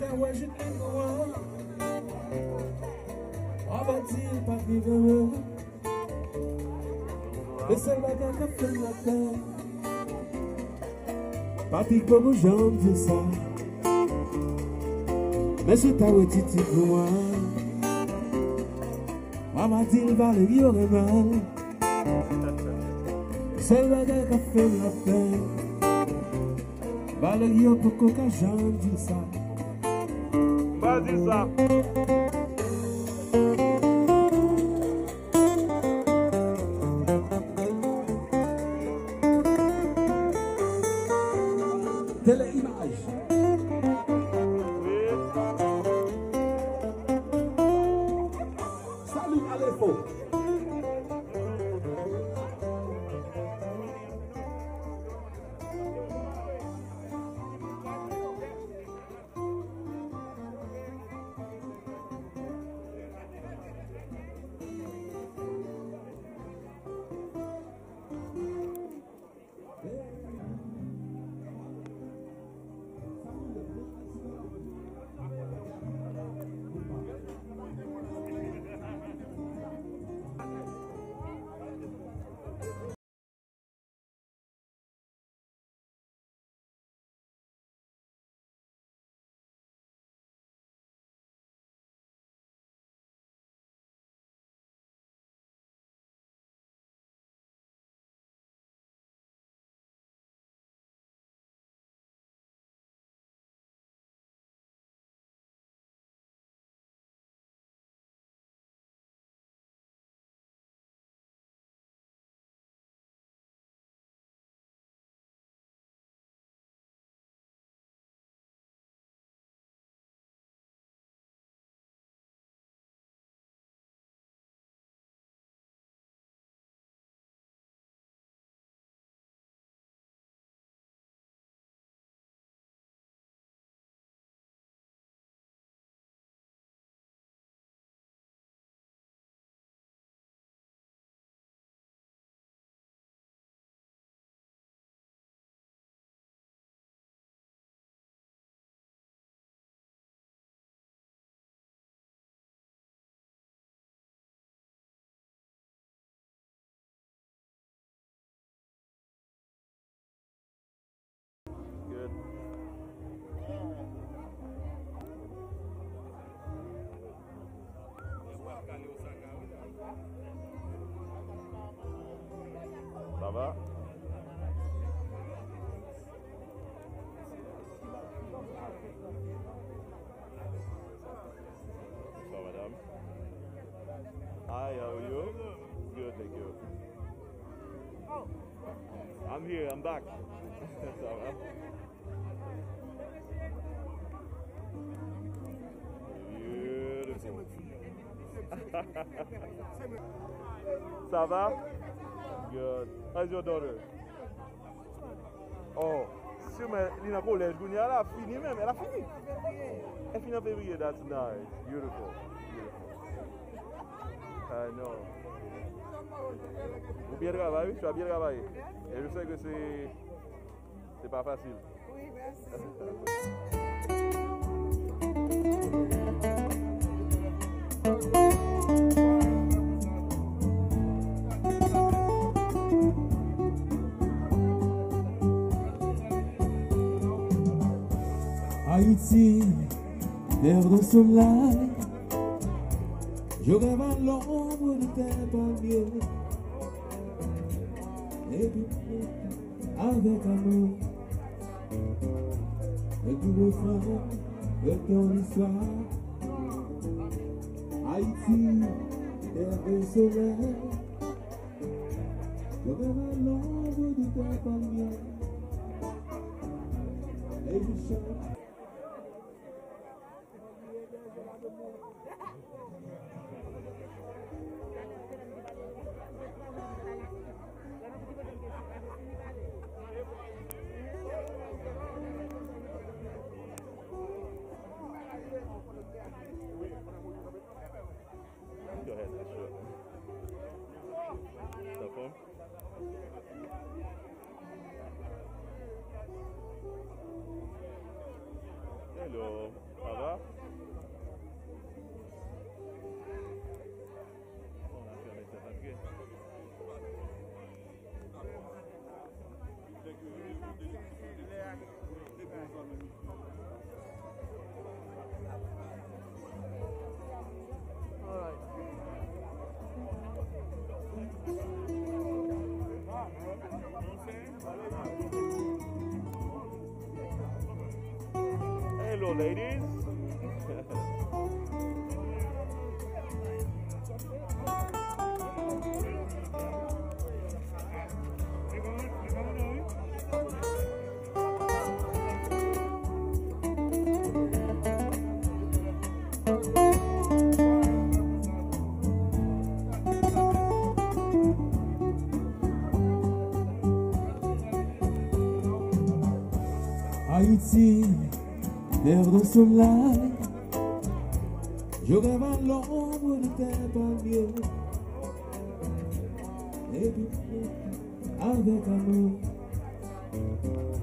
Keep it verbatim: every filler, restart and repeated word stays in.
qu'à ouais, je t'aime moi. On va dire pas vivre heureux. Le seul bagage qui fait la peine. Papi, comme j'en dis ça. Mais je t'ai dit pour moi. Maman dit le Valérie aurait mal. Le seul bagage qui fait la peine. Valérie au coco quand j'en dis ça. Pas dire ça. Télé-image. Salut à l'info. Ça va? So, madam. Hi, how are you? Good, thank you. I'm here, I'm back. Ça va? Beautiful. Ça va? Good. How's your daughter? Oh, si mais il a pas collège, elle a fini même, elle a fini. Elle finit en février, that's nice. Beautiful. Beautiful. I know. Vous bien travaillé, tu as bien travaillé. Et je sais que c'est c'est pas facile. Oui, merci. Haïti, terre de soleil, je rêve à l'ombre de tes palmiers, et puis avec amour, et du refrain de ton histoire. Haïti, terre de soleil, je rêve à l'ombre de tes palmiers, et je chante. Go ahead, sure. Cell phone? Hello, ça va? go, ladies. Haïti, terre de soleil, je rêve à l'ombre de tes palmiers, et puis avec amour.